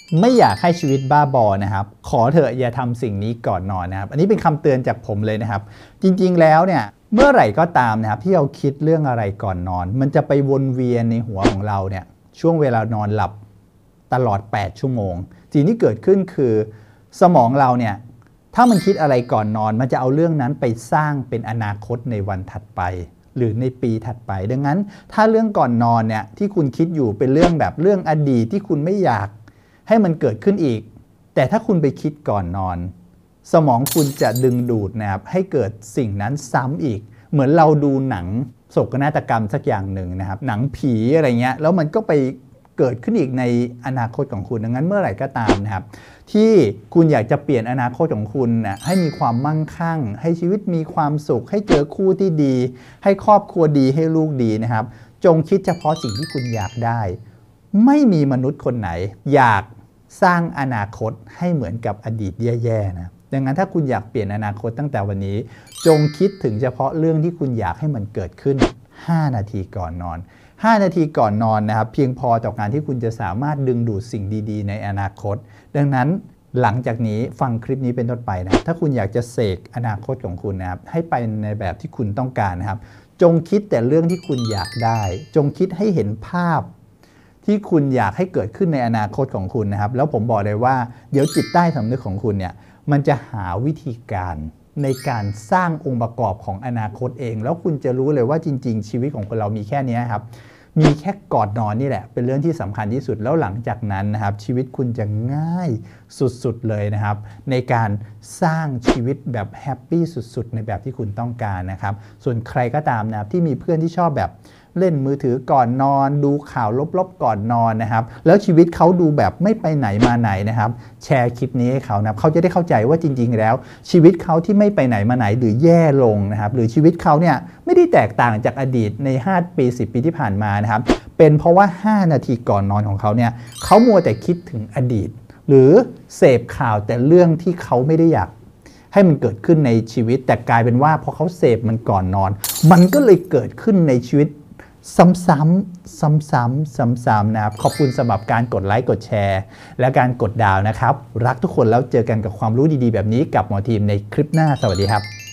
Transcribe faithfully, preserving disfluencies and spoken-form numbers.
ไม่อยากให้ชีวิตบ้าบอนะครับขอเถอะอย่าทำสิ่งนี้ก่อนนอนนะครับอันนี้เป็นคำเตือนจากผมเลยนะครับจริงๆแล้วเนี่ยเมื่อไหร่ก็ตามนะครับที่เราคิดเรื่องอะไรก่อนนอนมันจะไปวนเวียนในหัวของเราเนี่ยช่วงเวลานอนหลับตลอดแปดชั่วโมงสิ่งที่เกิดขึ้นคือสมองเราเนี่ยถ้ามันคิดอะไรก่อนนอนมันจะเอาเรื่องนั้นไปสร้างเป็นอนาคตในวันถัดไปหรือในปีถัดไปดังนั้นถ้าเรื่องก่อนนอนเนี่ยที่คุณคิดอยู่เป็นเรื่องแบบเรื่องอดีตที่คุณไม่อยากให้มันเกิดขึ้นอีกแต่ถ้าคุณไปคิดก่อนนอนสมองคุณจะดึงดูดนะครับให้เกิดสิ่งนั้นซ้ำอีกเหมือนเราดูหนังโศกนาฏกรรมสักอย่างหนึ่งนะครับหนังผีอะไรเงี้ยแล้วมันก็ไปเกิดขึ้นอีกในอนาคตของคุณดังนั้นเมื่อไหร่ก็ตามนะครับที่คุณอยากจะเปลี่ยนอนาคตของคุณนะให้มีความมั่งคั่งให้ชีวิตมีความสุขให้เจอคู่ที่ดีให้ครอบครัวดีให้ลูกดีนะครับจงคิดเฉพาะสิ่งที่คุณอยากได้ไม่มีมนุษย์คนไหนอยากสร้างอนาคตให้เหมือนกับอดีตแย่ๆนะดังนั้นถ้าคุณอยากเปลี่ยนอนาคตตั้งแต่วันนี้จงคิดถึงเฉพาะเรื่องที่คุณอยากให้มันเกิดขึ้นห้านาทีก่อนนอนห้านาทีก่อนนอนนะครับเพียงพอต่อการที่คุณจะสามารถดึงดูดสิ่งดีๆในอนาคตดังนั้นหลังจากนี้ฟังคลิปนี้เป็นต้นไปนะถ้าคุณอยากจะเสกอนาคตของคุณนะครับให้ไปในแบบที่คุณต้องการนะครับจงคิดแต่เรื่องที่คุณอยากได้จงคิดให้เห็นภาพที่คุณอยากให้เกิดขึ้นในอนาคตของคุณนะครับแล้วผมบอกเลยว่าเดี๋ยวจิตใต้สำนึกของคุณเนี่ยมันจะหาวิธีการในการสร้างองค์ประกอบของอนาคตเองแล้วคุณจะรู้เลยว่าจริงๆชีวิตของคนเรามีแค่นี้ครับมีแค่ก่อนนอนนี่แหละเป็นเรื่องที่สำคัญที่สุดแล้วหลังจากนั้นนะครับชีวิตคุณจะง่ายสุดๆเลยนะครับในการสร้างชีวิตแบบแฮปปี้สุดๆในแบบที่คุณต้องการนะครับส่วนใครก็ตามนะครับที่มีเพื่อนที่ชอบแบบเล่นมือถือก่อนนอนดูข่าวลบๆก่อนนอนนะครับแล้วชีวิตเขาดูแบบไม่ไปไหนมาไหนนะครับแชร์คลิปนี้ให้เขานะเขาจะได้เข้าใจว่าจริงๆแล้วชีวิตเขาที่ไม่ไปไหนมาไหนหรือแย่ลงนะครับหรือชีวิตเขาเนี่ยไม่ได้แตกต่างจากอดีตในห้าปีสิบปีที่ผ่านมานะครับเป็นเพราะว่าห้านาทีก่อนนอนของเขาเนี่ยเขามัวแต่คิดถึงอดีตหรือเสพข่าวแต่เรื่องที่เขาไม่ได้อยากให้มันเกิดขึ้นในชีวิตแต่กลายเป็นว่าพอเขาเสพมันก่อนนอนมันก็เลยเกิดขึ้นในชีวิตซ้ำๆซ้ำๆซ้ำๆนะครับขอบคุณสำหรับการกดไลค์กดแชร์และการกดดาวนะครับรักทุกคนแล้วเจอกันกับความรู้ดีๆแบบนี้กับหมอทีมในคลิปหน้าสวัสดีครับ